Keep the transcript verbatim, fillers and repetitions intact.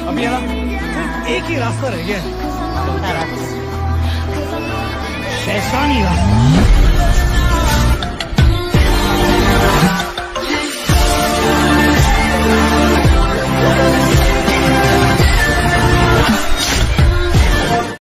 अभी है ना सिर्फ एक ही रास्ता रह गया है। शैतानी रास्ता।